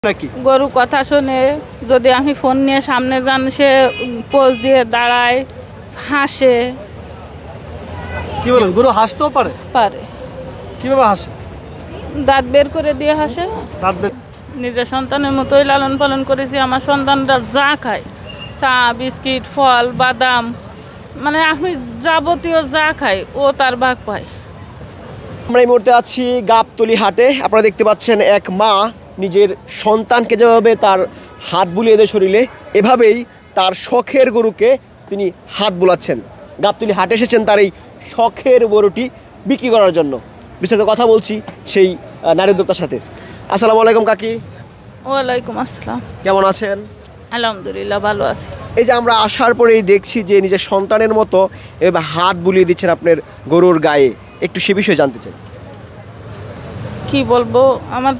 নাকি গরু কথা শুনে যদি আমি ফোন নিয়ে সামনে যান সে পোজ দিয়ে দাঁড়ায় হাসে। কি বলেন গরু হাসতেও পারে? পারে। কিভাবে হাসে? দাঁত বের করে দিয়ে হাসে। দাঁত বের। নিজের সন্তানের মতোই লালন পালন করেছি। আমার সন্তানরা যা খায়, চা বিস্কিট ফল বাদাম, মানে আমি যাবতীয় যা খাই ও তার ভাগ পায়। আমরা এই মুহূর্তে আছি গাবতলী হাটে। আপনারা দেখতে পাচ্ছেন এক মা নিজের সন্তানকে যেভাবে তার হাত বুলিয়ে দেয় শরীরে, এভাবেই তার শখের গরুকে তিনি হাত বুলাচ্ছেন। গাবতলী হাটে এসেছেন তার এই শখের গরুটি বিক্রি করার জন্য। বিস্তারিত কথা বলছি সেই নারী উদ্যোক্তার সাথে। আসসালামু আলাইকুম কাকি। ওয়ালাইকুম আসসালাম। কেমন আছেন? আলহামদুলিল্লাহ ভালো আছি। এই যে আমরা আসার পরেই দেখছি যে নিজের সন্তানের মতো এভাবে হাত বুলিয়ে দিচ্ছেন আপনার গরুর গায়ে, একটু সে বিষয়ে জানতে চাই। কি বলবো, আমার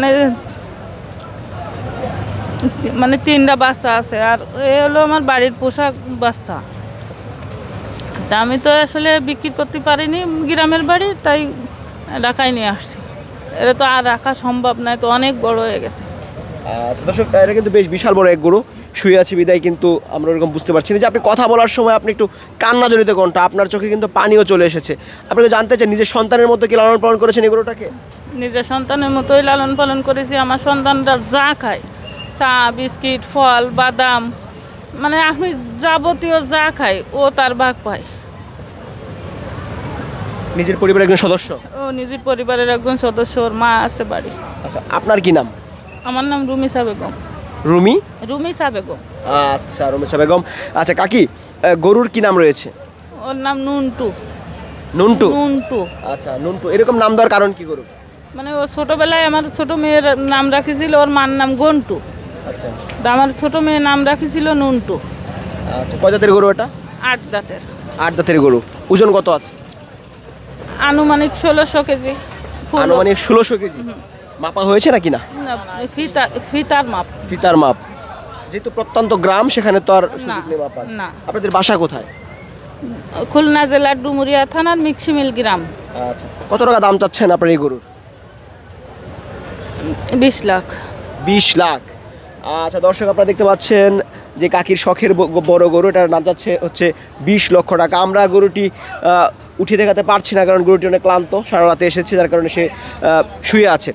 মানে তিনটা বাচ্চা আছে, আর এ হলো আমার বাড়ির পোশাক বাচ্চা। তা আমি তো আসলে বিক্রি করতে পারিনি গ্রামের বাড়ি, তাই ঢাকায় নিয়ে আসছি। এটা তো আর রাখা সম্ভব নয়, তো অনেক বড় হয়ে গেছে। আচ্ছা দর্শক, এটা কিন্তু বেশ বিশাল বড় এক গরু, শুয়ে আছে বিদায় কিন্তু আমরা ওরকম বুঝতে পারছি না যে আপনি কথা বলার সময় আপনি একটু কান্নাজনিত কণ্ঠ, আপনার চোখে কিন্তু পানিও চলে এসেছে। আপনাকে জানতে চাই নিজের সন্তানের মতো কি লালন পালন করেছেন এই গরুটাকে? নিজের সন্তানের মতোই লালন পালন করেছি। আমার সন্তানরা যা খায়, চা বিস্কিট ফল বাদাম, মানে আমি যাবতীয় যা খাই ও তার ভাগ পায়। নিজের পরিবারের একজন সদস্য? ও নিজের পরিবারের একজন সদস্য, ওর মা আছে বাড়ি। আচ্ছা, আপনার কি নাম? আমার নাম রুমিসা বেগম। রুমিসা বেগম। আচ্ছা, রুমিসা বেগম। আচ্ছা কাকি, গরুর কি নাম রয়েছে? ওর নাম নুনটু। নুনটু। আচ্ছা নুনটু, এরকম নাম দেওয়ার কারণ কি গরু? মানে ও ছোটবেলায় আমার ছোট মেয়ের নাম রাখেছিল, ওর মার নাম গন্টু। আচ্ছা, আমার ছোট মেয়ের নাম রাখেছিল নুনটু। আচ্ছা, কয় দাঁতের গরু এটা? 8 দাঁতের। 8 দাঁতের গরু। ওজন কত আছে? আনুমানিক 1600 কেজি। আনুমানিক 1600 কেজি। মাপা হয়েছে নাকি না? ফিতার মাপ। ফিতার মাপ। যেহেতু প্রত্যন্ত গ্রাম, সেখানে তো আর সুযোগ নেই মাপার। না। আপনাদের বাসা কোথায়? খুলনা জেলার ডুমুরিয়া থানার মিক্সিমিল গ্রাম। আচ্ছা, কত টাকা দাম চাচ্ছেন আপনার এই গরুর? 20 লাখ। 20 লাখ। আচ্ছা দর্শক, আপনারা দেখতে পাচ্ছেন যে কাকির শখের বড় গরু, এটার নাম হচ্ছে 20 লক্ষ টাকা। আমরা গরুটি উঠিয়ে দেখাতে পারছি না, কারণ গরুটি অনেক ক্লান্ত, সারা রাতে এসেছে, যার কারণে সে শুয়ে আছে।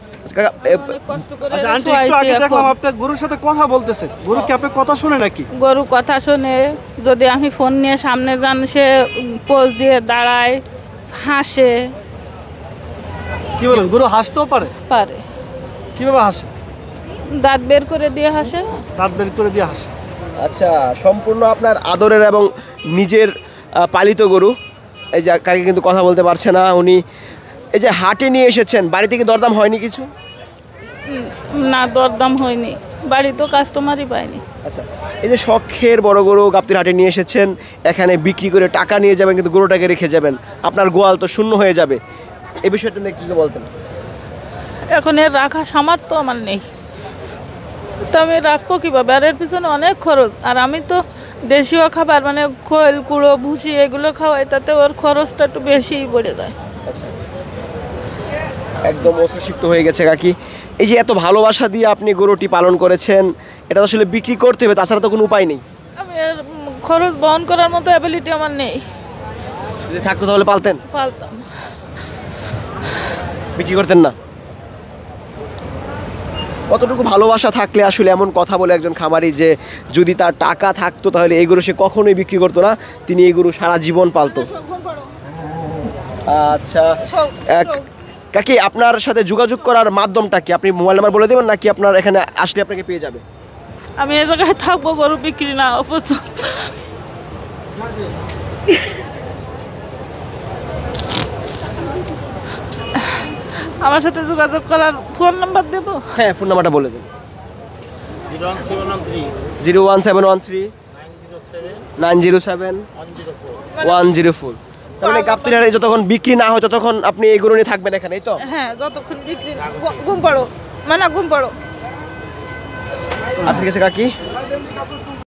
আপনার গরুর সাথে কথা বলতেছে, গরু কি আপনার কথা শুনে নাকি? গরু কথা শুনে যদি আমি ফোন নিয়ে সামনে যান সে পোজ দিয়ে দাঁড়ায় হাসে। কি বলেন গরু হাসতেও পারে? পারে। কিভাবে হাসে? দাঁত বের করে দিয়ে হাসে। দাঁত বের করে দিয়ে হাসে। আচ্ছা, সম্পূর্ণ আপনার আদরের এবং নিজের পালিত গরু। এই যে কাকে কিন্তু কথা বলতে পারছে না উনি। এই যে হাটে নিয়ে এসেছেন, বাড়ি থেকে দরদাম হয়নি কিছু? না, দরদাম হয়নি, বাড়ি তো কাস্টমারই পায়নি। আচ্ছা, এই যে শখের বড় গরু গাবতলী হাটে নিয়ে এসেছেন, এখানে বিক্রি করে টাকা নিয়ে যাবেন, কিন্তু গরুটাকে রেখে যাবেন, আপনার গোয়াল তো শূন্য হয়ে যাবে। এই বিষয়টা নিয়ে কী বলতেন? এখন এর রাখা সামর্থ্য আমার নেই, তো আমি রাখবো কীভাবে? আর এর পিছনে অনেক খরচ, আর আমি তো দেশীয় খাবার মানে খোল কুড়ো ভুসি এগুলো খাওয়াই, তাতে ওর খরচটা একটু বেশিই পড়ে যায়। আচ্ছা, একদম অস্ত্রসিক্ত হয়ে গেছে কাকি। এই যে এত ভালোবাসা দিয়ে আপনি গরুটি পালন করেছেন, এটা আসলে বিক্রি করতে হবে, তাছাড়া তো কোনো উপায় নেই। আমি এর খরচ বহন করার মতো অ্যাবিলিটি আমার নেই। যদি থাকতো তাহলে পালতেন? পালতাম। বিক্রি করতেন না? কতটুকু ভালোবাসা থাকলে আসলে এমন কথা বলে একজন খামারি যে যদি তার টাকা থাকতো তাহলে এই গরু সে কখনোই বিক্রি করতো না, তিনি এই গরু সারা জীবন পালতো। আচ্ছা কাকি, আপনার সাথে যোগাযোগ করার মাধ্যমটা কি? আপনি মোবাইল নাম্বার বলে দেবেন, নাকি আপনার এখানে আসলে আপনাকে পেয়ে যাবে? আমি এই জায়গায় থাকবো, গরু বিক্রি না অপছন্দ। আমার সাথে যোগাযোগ করার ফোন নাম্বার দেবো? হ্যাঁ, ফোন নাম্বারটা বলে দেন। 01713 907 104। তাহলে গাবতলী হাটে যতক্ষণ বিক্রি না হয় ততক্ষণ আপনি এই গরু নিয়ে থাকবেন এখানেই তো? হ্যাঁ, যতক্ষণ বিক্রি। ঘুম পাড়ো, ঘুম পাড়ো। আচ্ছা ঠিক আছে কাকি।